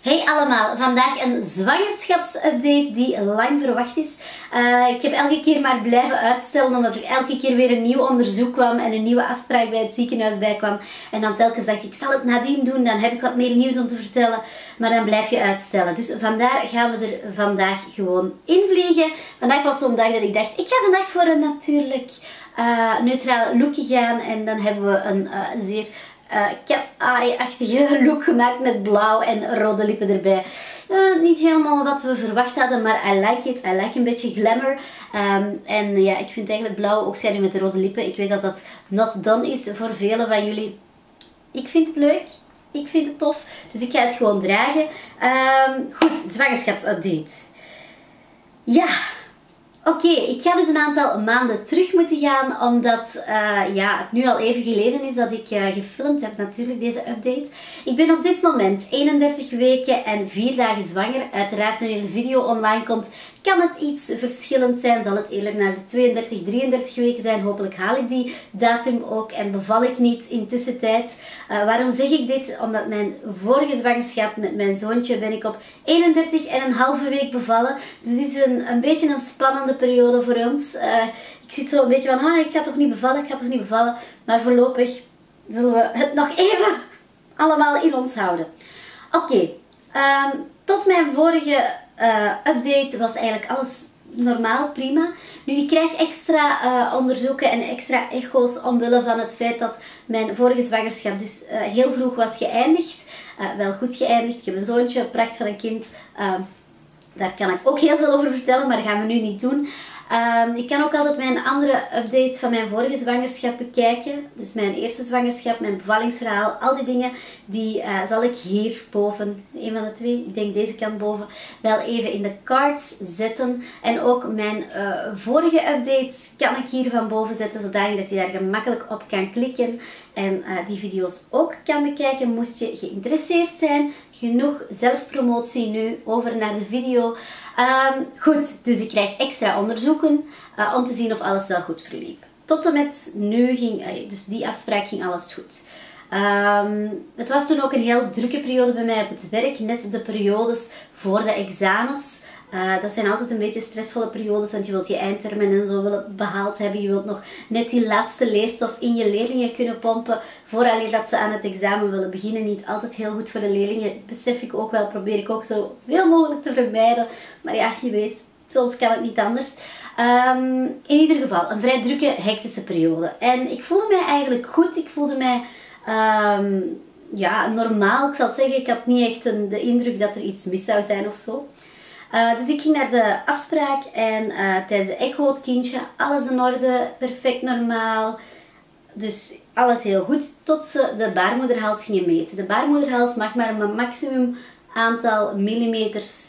Hey allemaal, vandaag een zwangerschapsupdate die lang verwacht is. Ik heb elke keer maar blijven uitstellen omdat er elke keer weer een nieuw onderzoek kwam en een nieuwe afspraak bij het ziekenhuis bij kwam. En dan telkens dacht ik zal het nadien doen, dan heb ik wat meer nieuws om te vertellen. Maar dan blijf je uitstellen. Dus vandaar gaan we er vandaag gewoon invliegen. Vandaag was zo'n dag dat ik dacht, ik ga vandaag voor een natuurlijk neutraal lookje gaan. En dan hebben we een zeer cat-eye-achtige look gemaakt met blauw en rode lippen erbij. Niet helemaal wat we verwacht hadden, maar I like it. I like een beetje glamour. En ja, ik vind eigenlijk blauw, ook schaduw met de rode lippen. Ik weet dat dat not done is voor velen van jullie. Ik vind het leuk. Ik vind het tof. Dus ik ga het gewoon dragen. Goed, zwangerschapsupdate. Ja. Oké, ik ga dus een aantal maanden terug moeten gaan, omdat ja, het nu al even geleden is dat ik gefilmd heb natuurlijk, deze update. Ik ben op dit moment 31 weken en 4 dagen zwanger. Uiteraard wanneer de video online komt, kan het iets verschillend zijn. Zal het eerder naar de 32, 33 weken zijn. Hopelijk haal ik die datum ook en beval ik niet in tussentijd. Waarom zeg ik dit? Omdat mijn vorige zwangerschap met mijn zoontje ben ik op 31,5 week bevallen. Dus dit is een beetje een spannende periode voor ons. Ik zit zo een beetje van, ik ga toch niet bevallen, ik ga toch niet bevallen. Maar voorlopig zullen we het nog even allemaal in ons houden. Oké, tot mijn vorige update was eigenlijk alles normaal, prima. Nu, ik krijg extra onderzoeken en extra echo's omwille van het feit dat mijn vorige zwangerschap dus heel vroeg was geëindigd. Wel goed geëindigd. Ik heb een zoontje, pracht van een kind. Daar kan ik ook heel veel over vertellen, maar dat gaan we nu niet doen. Ik kan ook altijd mijn andere updates van mijn vorige zwangerschap bekijken. Dus mijn eerste zwangerschap, mijn bevallingsverhaal, al die dingen, die zal ik hier boven, een van de twee, ik denk deze kant boven, wel even in de cards zetten. En ook mijn vorige updates kan ik hier van boven zetten, zodat je daar gemakkelijk op kan klikken. En die video's ook kan bekijken, moest je geïnteresseerd zijn. Genoeg zelfpromotie nu, over naar de video. Goed, dus ik krijg extra onderzoeken om te zien of alles wel goed verliep. Tot en met nu ging, dus die afspraak ging alles goed. Het was toen ook een heel drukke periode bij mij op het werk, net de periodes voor de examens. Dat zijn altijd een beetje stressvolle periodes, want je wilt je eindtermen en zo willen behaald hebben. Je wilt nog net die laatste leerstof in je leerlingen kunnen pompen, vooraleer dat ze aan het examen willen beginnen. Niet altijd heel goed voor de leerlingen, besef ik ook wel, probeer ik ook zo veel mogelijk te vermijden. Maar ja, je weet, soms kan het niet anders. In ieder geval, een vrij drukke, hectische periode. En ik voelde mij eigenlijk goed, ik voelde mij ja, normaal. Ik zal het zeggen, ik had niet echt de indruk dat er iets mis zou zijn of zo. Dus ik ging naar de afspraak en tijdens de echo het kindje, alles in orde, perfect normaal. Dus alles heel goed, tot ze de baarmoederhals gingen meten. De baarmoederhals mag maar een maximum aantal millimeters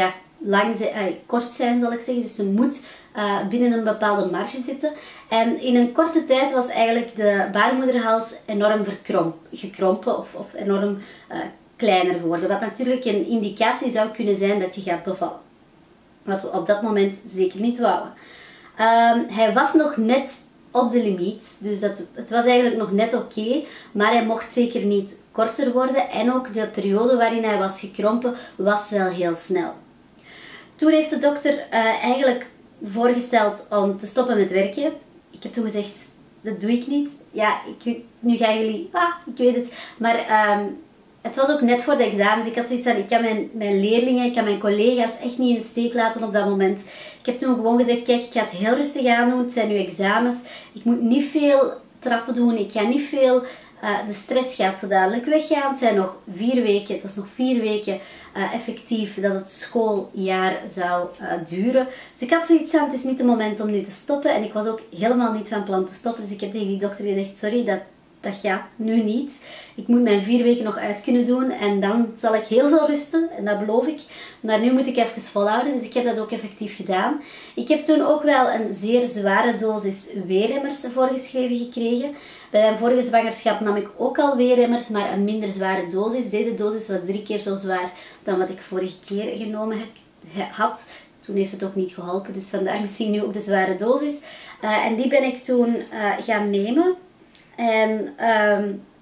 kort zijn, zal ik zeggen. Dus ze moet binnen een bepaalde marge zitten. En in een korte tijd was eigenlijk de baarmoederhals enorm gekrompen of enorm kleiner geworden. Wat natuurlijk een indicatie zou kunnen zijn dat je gaat bevallen. Wat we op dat moment zeker niet wouden. Hij was nog net op de limiet. Dus het was eigenlijk nog net oké. Maar hij mocht zeker niet korter worden. En ook de periode waarin hij was gekrompen was wel heel snel. Toen heeft de dokter eigenlijk voorgesteld om te stoppen met werken. Ik heb toen gezegd, dat doe ik niet. Ja, nu gaan jullie... ik weet het. Maar... het was ook net voor de examens. Ik had zoiets van, ik kan mijn leerlingen, ik kan mijn collega's echt niet in de steek laten op dat moment. Ik heb toen gewoon gezegd, kijk, ik ga het heel rustig aan doen. Het zijn nu examens. Ik moet niet veel trappen doen. Ik ga niet veel... de stress gaat zo dadelijk weggaan. Het zijn nog 4 weken. Het was nog 4 weken effectief dat het schooljaar zou duren. Dus ik had zoiets aan, het is niet het moment om nu te stoppen. En ik was ook helemaal niet van plan te stoppen. Dus ik heb tegen die dokter gezegd, sorry, dat gaat nu niet. Ik moet mijn 4 weken nog uit kunnen doen en dan zal ik heel veel rusten en dat beloof ik. Maar nu moet ik even volhouden, dus ik heb dat ook effectief gedaan. Ik heb toen ook wel een zeer zware dosis weerremmers voorgeschreven gekregen. Bij mijn vorige zwangerschap nam ik ook al weerremmers, maar een minder zware dosis. Deze dosis was 3 keer zo zwaar dan wat ik vorige keer genomen had. Toen heeft het ook niet geholpen, dus vandaar misschien nu ook de zware dosis. En die ben ik toen gaan nemen. En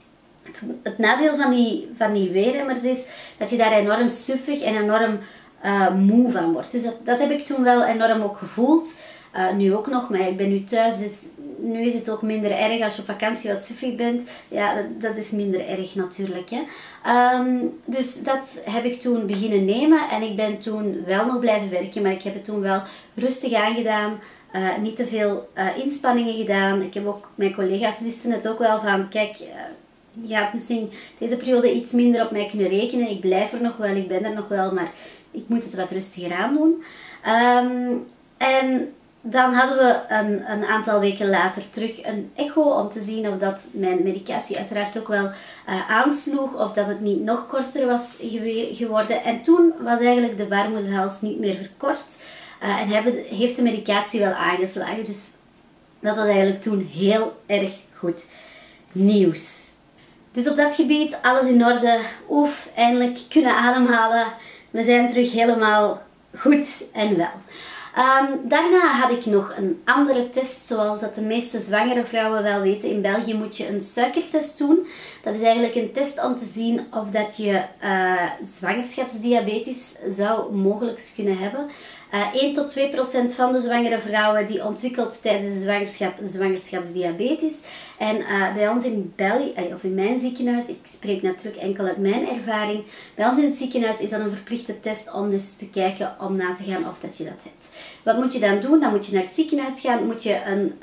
Het nadeel van die weerremmers is dat je daar enorm suffig en enorm moe van wordt. Dus dat heb ik toen wel enorm ook gevoeld. Nu ook nog, maar ik ben nu thuis, dus nu is het ook minder erg als je op vakantie wat suffig bent. Ja, dat is minder erg natuurlijk. Hè. Dus dat heb ik toen beginnen nemen en ik ben toen wel nog blijven werken, maar ik heb het toen wel rustig aangedaan. Niet te veel inspanningen gedaan. Ik heb ook, mijn collega's wisten het ook wel van, kijk, je gaat misschien deze periode iets minder op mij kunnen rekenen. Ik blijf er nog wel, ik ben er nog wel, maar ik moet het wat rustiger aan doen. En dan hadden we een aantal weken later terug een echo om te zien of dat mijn medicatie uiteraard ook wel aansloeg. Of dat het niet nog korter was geworden. En toen was eigenlijk de baarmoederhals niet meer verkort. En heeft de medicatie wel aangeslagen. Dus dat was eigenlijk toen heel erg goed nieuws. Dus op dat gebied alles in orde. Oef, eindelijk kunnen ademhalen. We zijn terug helemaal goed en wel. Daarna had ik nog een andere test, zoals dat de meeste zwangere vrouwen wel weten. In België moet je een suikertest doen. Dat is eigenlijk een test om te zien of dat je zwangerschapsdiabetes zou mogelijk kunnen hebben. 1 tot 2% van de zwangere vrouwen die ontwikkelt tijdens de zwangerschap zwangerschapsdiabetes. En bij ons in België, of in mijn ziekenhuis, ik spreek natuurlijk enkel uit mijn ervaring. Bij ons in het ziekenhuis is dat een verplichte test om dus te kijken, om na te gaan of dat je dat hebt. Wat moet je dan doen? Dan moet je naar het ziekenhuis gaan, moet je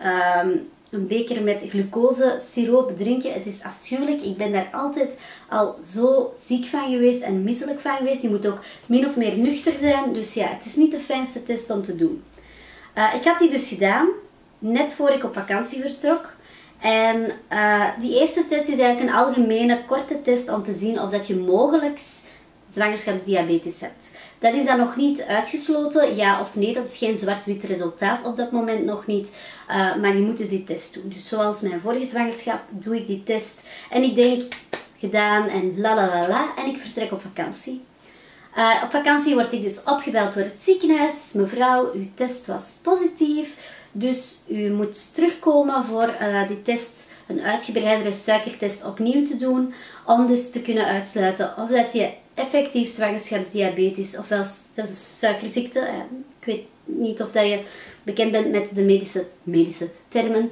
een beker met glucosesiroop drinken. Het is afschuwelijk. Ik ben daar altijd al zo ziek van geweest en misselijk van geweest. Je moet ook min of meer nuchter zijn. Dus ja, het is niet de fijnste test om te doen. Ik had die dus gedaan, net voor ik op vakantie vertrok. En die eerste test is eigenlijk een algemene, korte test om te zien of dat je mogelijk zwangerschapsdiabetes hebt. Dat is dan nog niet uitgesloten, ja of nee. Dat is geen zwart-wit resultaat op dat moment nog niet. Maar je moet dus die test doen. Dus zoals mijn vorige zwangerschap doe ik die test. En ik denk, gedaan en la la la la. En ik vertrek op vakantie. Op vakantie word ik dus opgebeld door het ziekenhuis. Mevrouw, uw test was positief. Dus u moet terugkomen voor die test, een uitgebreidere suikertest opnieuw te doen. Om dus te kunnen uitsluiten of dat je effectief zwangerschapsdiabetes, ofwel dat is een suikerziekte. Ik weet niet of dat je bekend bent met de medische termen.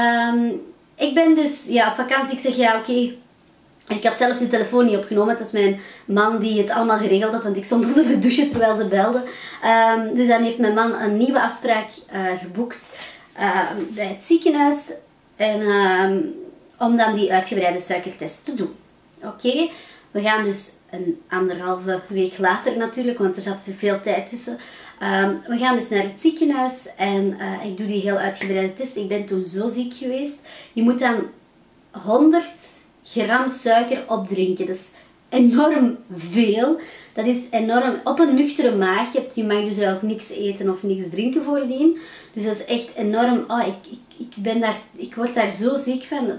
Ik ben dus op vakantie. Ik zeg ja, oké. Ik had zelf de telefoon niet opgenomen. Het was mijn man die het allemaal geregeld had, want ik stond onder de douche terwijl ze belde. Dus dan heeft mijn man een nieuwe afspraak geboekt bij het ziekenhuis. En, om dan die uitgebreide suikertest te doen. Oké, we gaan dus een 1,5 week later natuurlijk, want er zat veel tijd tussen. We gaan dus naar het ziekenhuis en ik doe die heel uitgebreide test. Ik ben toen zo ziek geweest. Je moet dan 100 gram suiker opdrinken. Dat is enorm veel. Dat is enorm op een nuchtere maag. Je mag dus ook niks eten of niks drinken voordien. Dus dat is echt enorm. Oh, ik word daar zo ziek van.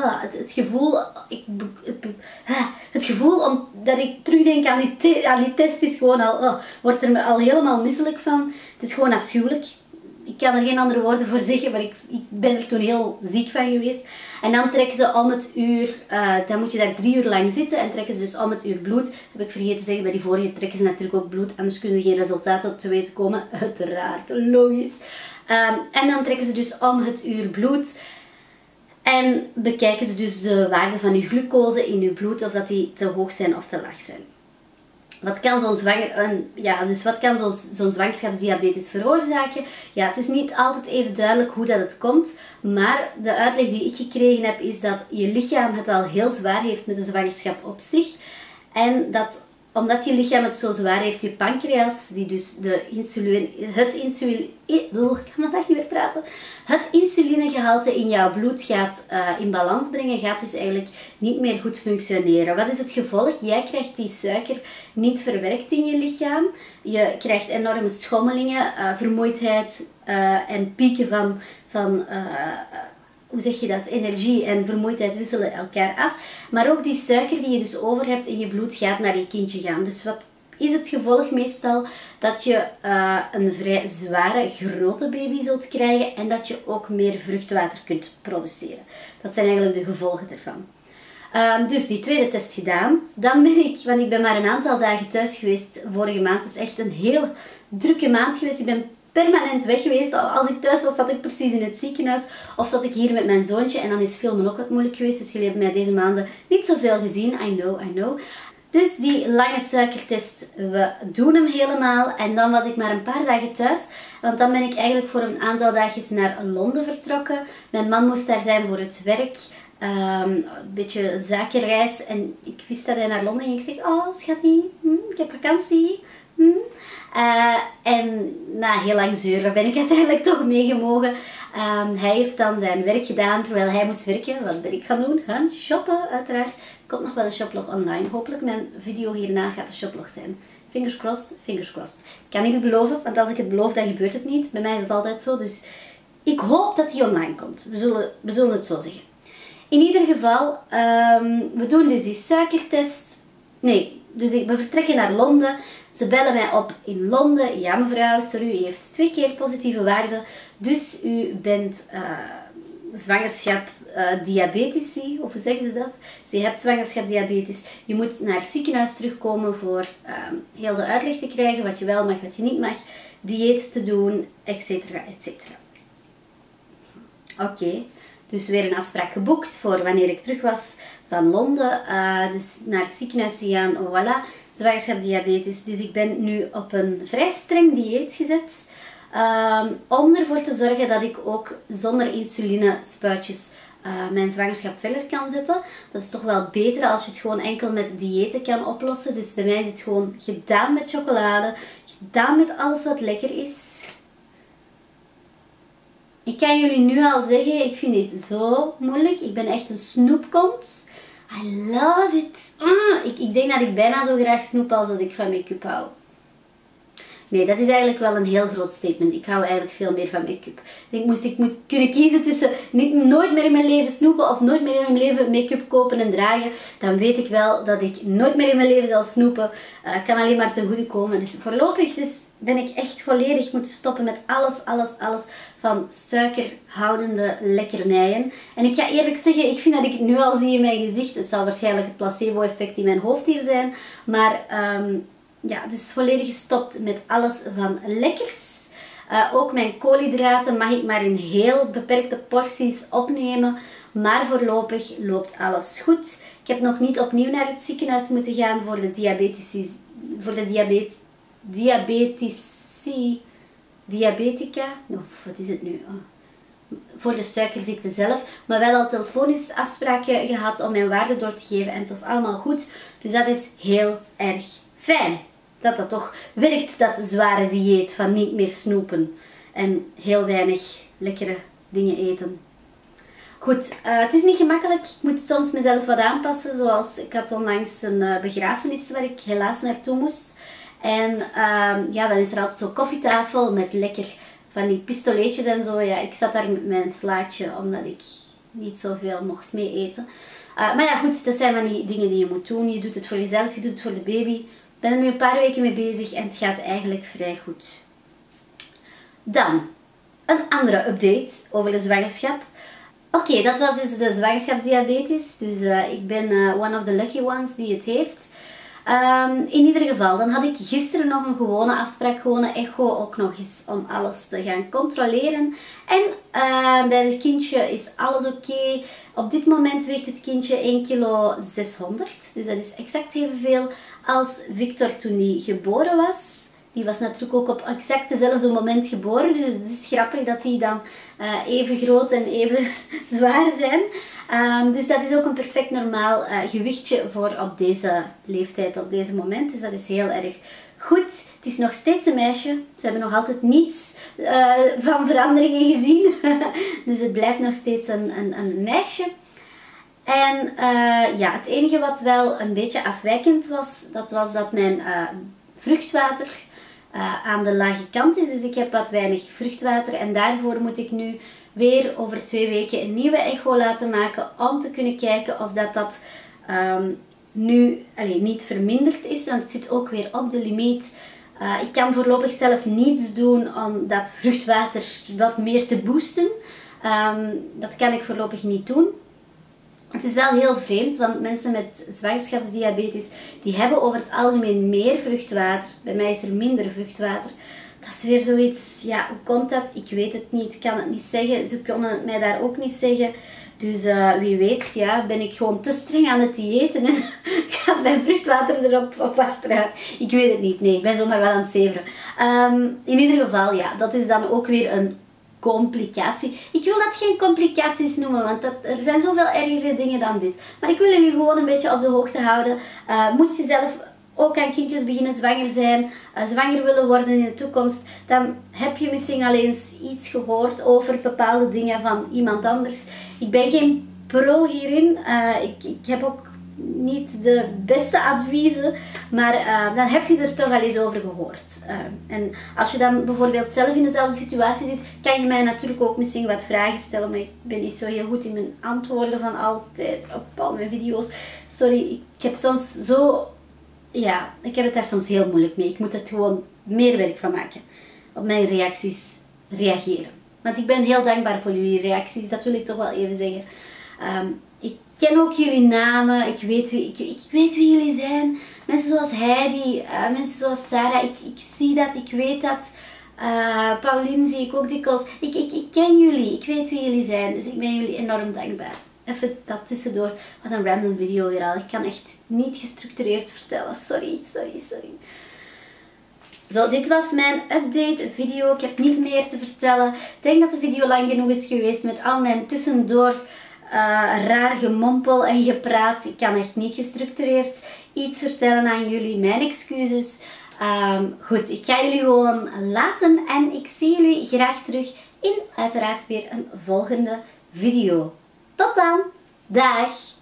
Het gevoel dat ik terugdenk aan die test is gewoon al. Wordt er me al helemaal misselijk van. Het is gewoon afschuwelijk. Ik kan er geen andere woorden voor zeggen, maar ik ben er toen heel ziek van geweest. En dan trekken ze om het uur, dan moet je daar 3 uur lang zitten en trekken ze dus om het uur bloed. Heb ik vergeten te zeggen, bij die vorige trekken ze natuurlijk ook bloed, anders kunnen geen resultaten te weten komen. Uiteraard, logisch. En dan trekken ze dus om het uur bloed. En bekijken ze dus de waarde van je glucose in je bloed, of dat die te hoog zijn of te laag zijn. Wat kan zo'n zwangerschapsdiabetes veroorzaken? Ja, het is niet altijd even duidelijk hoe dat het komt. Maar de uitleg die ik gekregen heb is dat je lichaam het al heel zwaar heeft met de zwangerschap op zich. En dat omdat je lichaam het zo zwaar heeft, je pancreas, die dus het insulinegehalte in jouw bloed gaat in balans brengen, gaat dus eigenlijk niet meer goed functioneren. Wat is het gevolg? Jij krijgt die suiker niet verwerkt in je lichaam. Je krijgt enorme schommelingen, vermoeidheid en pieken van hoe zeg je dat? Energie en vermoeidheid wisselen elkaar af. Maar ook die suiker die je dus over hebt in je bloed gaat naar je kindje gaan. Dus wat is het gevolg meestal? Dat je een vrij zware, grote baby zult krijgen en dat je ook meer vruchtwater kunt produceren. Dat zijn eigenlijk de gevolgen ervan. Dus die tweede test gedaan. Dan ben ik, want ik ben maar een aantal dagen thuis geweest vorige maand. Het is echt een heel drukke maand geweest. Ik ben permanent weg geweest. Als ik thuis was, zat ik precies in het ziekenhuis. Of zat ik hier met mijn zoontje. En dan is filmen ook wat moeilijk geweest. Dus jullie hebben mij deze maanden niet zoveel gezien. I know. Dus die lange suikertest, we doen hem helemaal. En dan was ik maar een paar dagen thuis. Want dan ben ik eigenlijk voor een aantal dagjes naar Londen vertrokken. Mijn man moest daar zijn voor het werk. Een beetje zakenreis. En ik wist dat hij naar Londen ging. Ik zeg, oh schattie, ik heb vakantie. En na heel lang zeuren ben ik uiteindelijk toch meegemogen. Hij heeft dan zijn werk gedaan terwijl hij moest werken. Wat ben ik gaan doen? Gaan shoppen, uiteraard. Er komt nog wel een shoplog online. Hopelijk mijn video hierna gaat de shoplog zijn. Fingers crossed, fingers crossed. Ik kan niks beloven, want als ik het beloof, dan gebeurt het niet. Bij mij is het altijd zo, dus ik hoop dat die online komt. We zullen het zo zeggen. In ieder geval, we doen dus die suikertest. Nee, dus we vertrekken naar Londen. Ze bellen mij op in Londen. Ja mevrouw, sorry, u heeft 2 keer positieve waarden. Dus u bent zwangerschap diabetici, of hoe zeggen ze dat? Dus je hebt zwangerschap diabetes. Je moet naar het ziekenhuis terugkomen voor heel de uitleg te krijgen. Wat je wel mag, wat je niet mag. Dieet te doen, etc. etc. Oké. Dus weer een afspraak geboekt voor wanneer ik terug was van Londen. Dus naar het ziekenhuis te gaan. Voilà, zwangerschap diabetes. Dus ik ben nu op een vrij streng dieet gezet. Om ervoor te zorgen dat ik ook zonder insuline spuitjes mijn zwangerschap verder kan zetten. Dat is toch wel beter als je het gewoon enkel met diëten kan oplossen. Dus bij mij is het gewoon gedaan met chocolade. Gedaan met alles wat lekker is. Ik kan jullie nu al zeggen, ik vind dit zo moeilijk. Ik ben echt een snoepkont. I love it. Ik denk dat ik bijna zo graag snoep als dat ik van make-up hou. Nee, dat is eigenlijk wel een heel groot statement. Ik hou eigenlijk veel meer van make-up. Ik moet kunnen kiezen tussen nooit meer in mijn leven snoepen of nooit meer in mijn leven make-up kopen en dragen. Dan weet ik wel dat ik nooit meer in mijn leven zal snoepen. Kan alleen maar ten goede komen. Dus voorlopig ben ik echt volledig moeten stoppen met alles van suikerhoudende lekkernijen. En ik ga eerlijk zeggen, ik vind dat ik het nu al zie in mijn gezicht. Het zal waarschijnlijk het placebo-effect in mijn hoofd hier zijn. Maar ja, dus volledig gestopt met alles van lekkers. Ook mijn koolhydraten mag ik maar in heel beperkte porties opnemen. Maar voorlopig loopt alles goed. Ik heb nog niet opnieuw naar het ziekenhuis moeten gaan voor de diabetica. Of wat is het nu? Voor de suikerziekte zelf. Maar wel al telefonisch afspraken gehad om mijn waarde door te geven. En het was allemaal goed. Dus dat is heel erg fijn. Dat dat toch werkt, dat zware dieet van niet meer snoepen. En heel weinig lekkere dingen eten. Goed, het is niet gemakkelijk. Ik moet soms mezelf wat aanpassen. Zoals ik had onlangs een begrafenis waar ik helaas naartoe moest. En ja, dan is er altijd zo'n koffietafel met lekker van die pistoletjes en zo. Ja, ik zat daar met mijn slaatje omdat ik niet zoveel mocht mee eten. Maar ja, goed, dat zijn van die dingen die je moet doen. Je doet het voor jezelf, je doet het voor de baby. Ik ben er nu een paar weken mee bezig en het gaat eigenlijk vrij goed. Dan, een andere update over de zwangerschap. Oké, dat was dus de zwangerschapsdiabetes. Dus ik ben one of the lucky ones die het heeft. In ieder geval, dan had ik gisteren nog een gewone afspraak, gewone echo ook nog eens om alles te gaan controleren. En bij het kindje is alles oké. Op dit moment weegt het kindje 1 kilo 600. Dus dat is exact evenveel als Victor toen hij geboren was. Die was natuurlijk ook op exact dezelfde moment geboren. Dus het is grappig dat die dan even groot en even zwaar zijn. Dus dat is ook een perfect normaal gewichtje voor op deze leeftijd, op deze moment. Dus dat is heel erg goed. Het is nog steeds een meisje. Ze hebben nog altijd niets van veranderingen gezien. Dus het blijft nog steeds een meisje. En ja, het enige wat wel een beetje afwijkend was, dat was dat mijn vruchtwater aan de lage kant is. Dus ik heb wat weinig vruchtwater en daarvoor moet ik nu weer over 2 weken een nieuwe echo laten maken om te kunnen kijken of dat nu niet verminderd is. Want het zit ook weer op de limiet. Ik kan voorlopig zelf niets doen om dat vruchtwater wat meer te boosten. Dat kan ik voorlopig niet doen. Het is wel heel vreemd, want mensen met zwangerschapsdiabetes, die hebben over het algemeen meer vruchtwater. Bij mij is er minder vruchtwater. Dat is weer zoiets, ja, hoe komt dat? Ik weet het niet, ik kan het niet zeggen. Ze konden het mij daar ook niet zeggen. Dus wie weet, ja, ben ik gewoon te streng aan het diëten en gaat mijn vruchtwater erop op achteruit. Ik weet het niet, nee, ik ben zomaar wel aan het zeveren. In ieder geval, ja, dat is dan ook weer een complicatie. Ik wil dat geen complicaties noemen, want er zijn zoveel ergere dingen dan dit. Maar ik wil jullie gewoon een beetje op de hoogte houden. Moest je zelf ook aan kindjes beginnen zwanger zijn, zwanger willen worden in de toekomst, dan heb je misschien al eens iets gehoord over bepaalde dingen van iemand anders. Ik ben geen pro hierin. Ik heb ook niet de beste adviezen, maar dan heb je er toch al eens over gehoord. En als je dan bijvoorbeeld zelf in dezelfde situatie zit, kan je mij natuurlijk ook misschien wat vragen stellen, maar ik ben niet zo heel goed in mijn antwoorden van altijd op al mijn video's. Sorry, ik heb soms zo... Ja, ik heb het daar soms heel moeilijk mee. Ik moet er gewoon meer werk van maken. Op mijn reacties reageren. Want ik ben heel dankbaar voor jullie reacties. Dat wil ik toch wel even zeggen. Ik ken ook jullie namen. Ik weet wie jullie zijn. Mensen zoals Heidi. Mensen zoals Sarah. Ik zie dat. Ik weet dat. Pauline zie ik ook dikwijls. Ik ken jullie. Ik weet wie jullie zijn. Dus ik ben jullie enorm dankbaar. Even dat tussendoor. Wat een random video weer al. Ik kan echt niet gestructureerd vertellen. Sorry. Zo, dit was mijn update video. Ik heb niet meer te vertellen. Ik denk dat de video lang genoeg is geweest met al mijn tussendoor raar gemompel en gepraat. Ik kan echt niet gestructureerd iets vertellen aan jullie. Mijn excuses. Goed, ik ga jullie gewoon laten en ik zie jullie graag terug in uiteraard weer een volgende video. Tot dan! Dag!